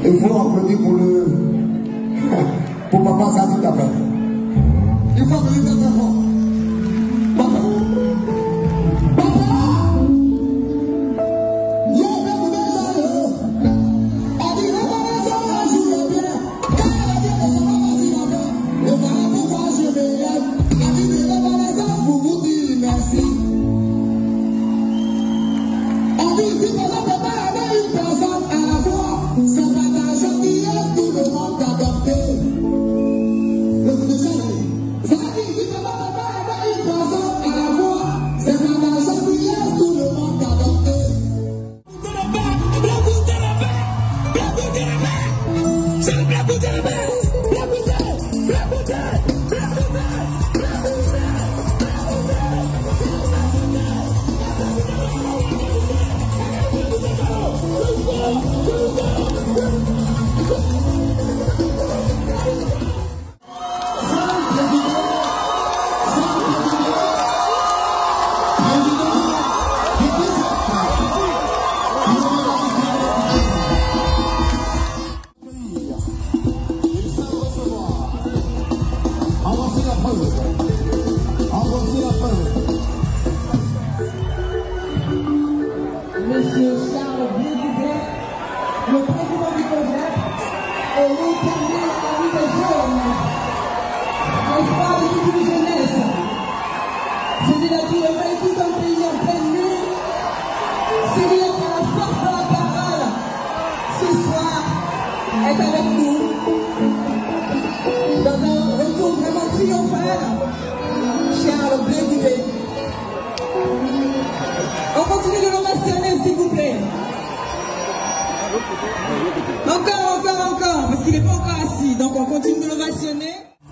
Il faut applaudir pour papa, ça tout à fait. Il faut applaudir très fort. Papa. Monsieur Charles Blé-Bouvet, le président du projet, et l'éternel ami des jeunes, l'espoir de toute une jeunesse. C'est-à-dire qui réveille tout un pays en pleine nuit. C'est-à-dire que la force de la parole, ce soir, est avec nous. Dans un retour vraiment triomphal, Charles Blé-Bouvet. On continue de l'ovationner, s'il vous plaît. Encore, parce qu'il n'est pas encore assis. Donc on continue de l'ovationner.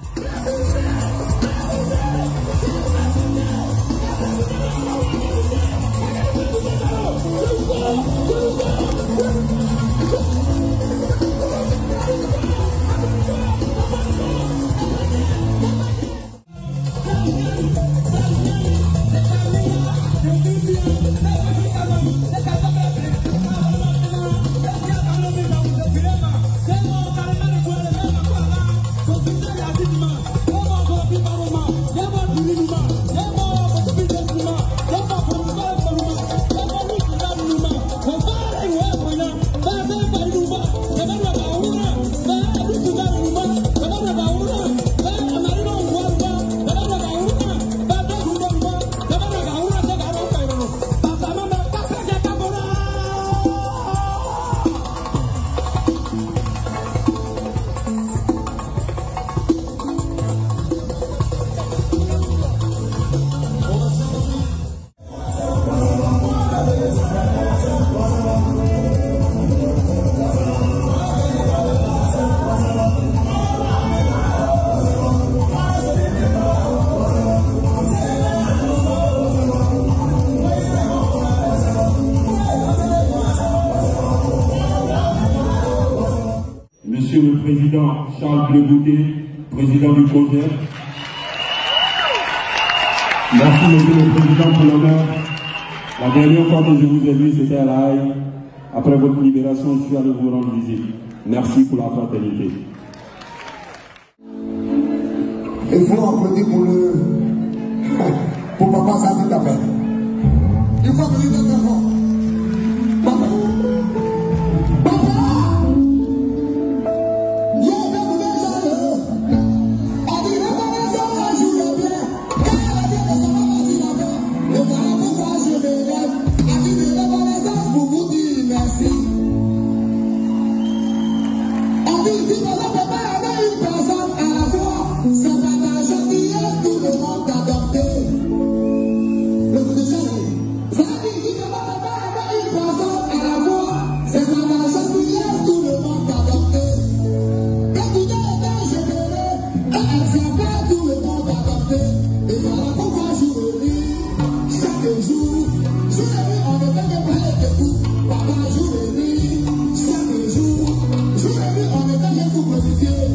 Monsieur le Président Charles Blé-Bouvet, président du projet. Merci Monsieur le Président pour l'honneur. La dernière fois que je vous ai vu, c'était à La Haye. Après votre libération, je suis allé vous rendre visite. Merci pour la fraternité. Il faut applaudir pour papa, ça tout à fait. Il faut applaudir très fort. Papa. Chaque jour, je l'ai vu en étant de vous glorifier.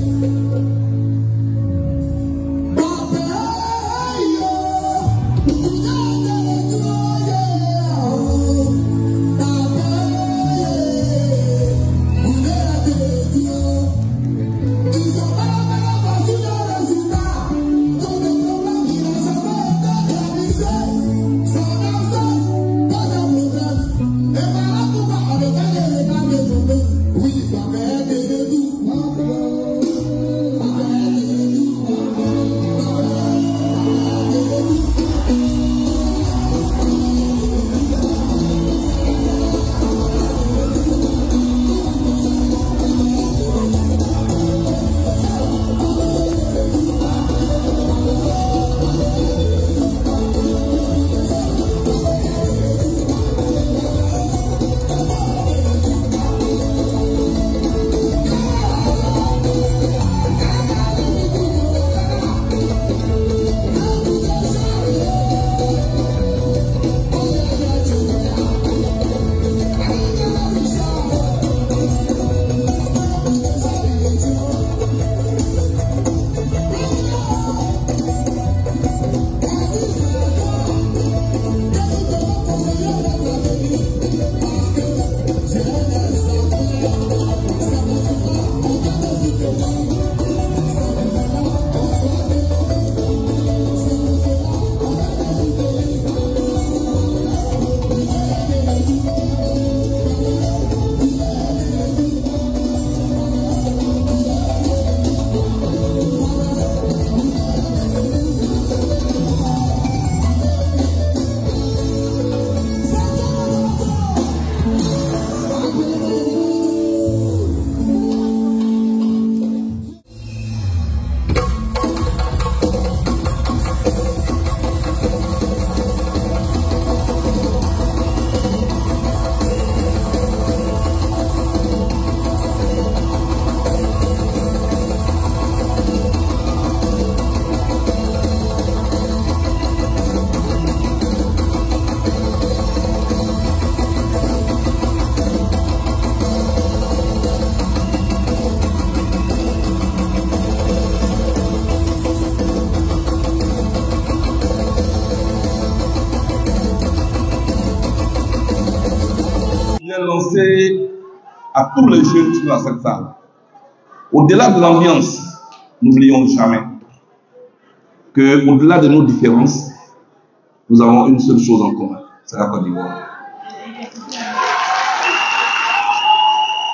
conseil à tous les jeunes qui sont dans cette salle. Au-delà de l'ambiance, n'oublions jamais que, au-delà de nos différences, nous avons une seule chose en commun, c'est la Côte d'Ivoire.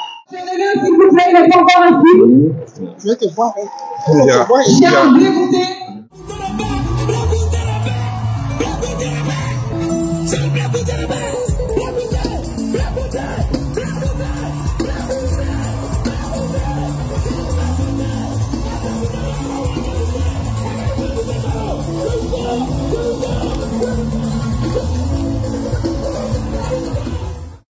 S'il vous plaît, il est encore assis. Je vais te voir. Chers députés,